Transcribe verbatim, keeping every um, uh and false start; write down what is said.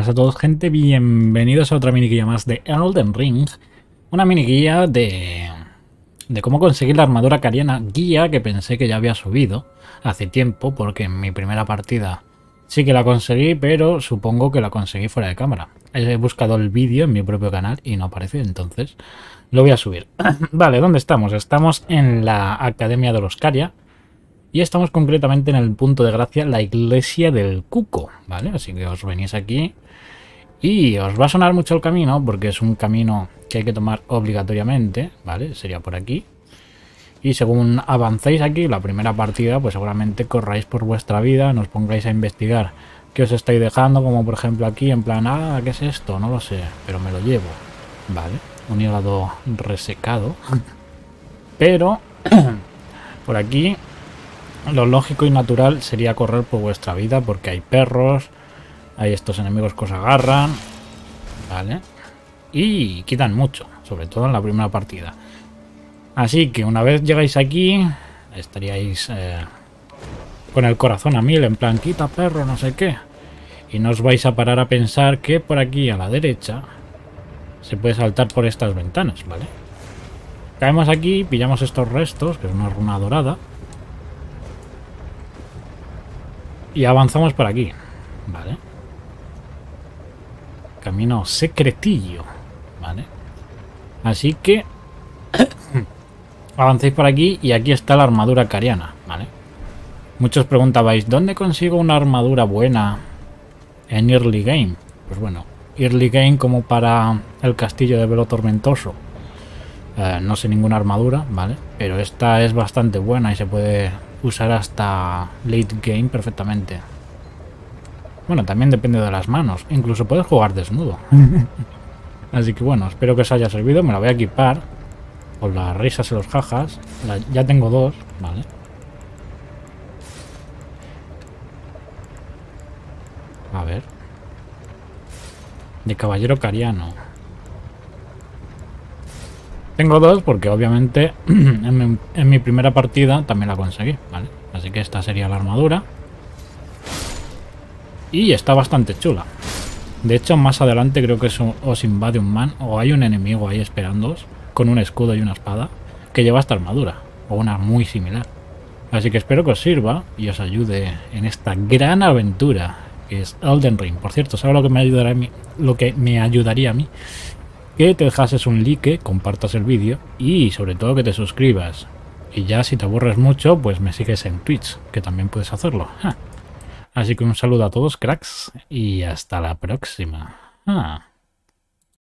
a todos, gente, bienvenidos a otra mini guía más de Elden Ring. Una mini guía de, de cómo conseguir la armadura cariana, guía que pensé que ya había subido hace tiempo, porque en mi primera partida sí que la conseguí, pero supongo que la conseguí fuera de cámara. He buscado el vídeo en mi propio canal y no aparece, entonces lo voy a subir. Vale, ¿dónde estamos? Estamos en la Academia de los Caria. Y estamos concretamente en el punto de gracia, la iglesia del Cuco, ¿vale? Así que os venís aquí y os va a sonar mucho el camino, porque es un camino que hay que tomar obligatoriamente, ¿vale? Sería por aquí. Y según avancéis aquí, la primera partida, pues seguramente corráis por vuestra vida, nos pongáis a investigar qué os estáis dejando, como por ejemplo aquí, en plan, ah, ¿qué es esto? No lo sé, pero me lo llevo, ¿vale? Un hígado resecado. Pero, por aquí... lo lógico y natural sería correr por vuestra vida, porque hay perros, hay estos enemigos que os agarran, ¿vale? Y quitan mucho, sobre todo en la primera partida. Así que una vez llegáis aquí, estaríais eh, con el corazón a mil, en plan, quita perro, no sé qué. Y no os vais a parar a pensar que por aquí a la derecha se puede saltar por estas ventanas, ¿vale? Caemos aquí, pillamos estos restos, que es una runa dorada. Y avanzamos por aquí, ¿vale? Camino secretillo, ¿vale? Así que avancéis por aquí y aquí está la armadura cariana, ¿vale? Muchos preguntabais, ¿dónde consigo una armadura buena en Early Game? Pues bueno, Early Game como para el castillo de Velo Tormentoso. Eh, no sé ninguna armadura, ¿vale? Pero esta es bastante buena y se puede... usar hasta late game perfectamente. Bueno, también depende de las manos. Incluso puedes jugar desnudo. Así que bueno, espero que os haya servido. Me la voy a equipar con las risas y los jajas. La, ya tengo dos, ¿vale? A ver. De caballero cariano. Tengo dos porque obviamente en mi, en mi primera partida también la conseguí, ¿vale? Así que esta sería la armadura. Y está bastante chula. De hecho, más adelante creo que eso os invade un man o hay un enemigo ahí esperándoos con un escudo y una espada que lleva esta armadura, o una muy similar. Así que espero que os sirva y os ayude en esta gran aventura que es Elden Ring. Por cierto, ¿sabes lo que me ayudará a mí? Lo que me ayudaría a mí, que te dejases un like, compartas el vídeo y sobre todo que te suscribas. Y ya si te aburres mucho, pues me sigues en Twitch, que también puedes hacerlo. Ja. Así que un saludo a todos, cracks, y hasta la próxima. Ah.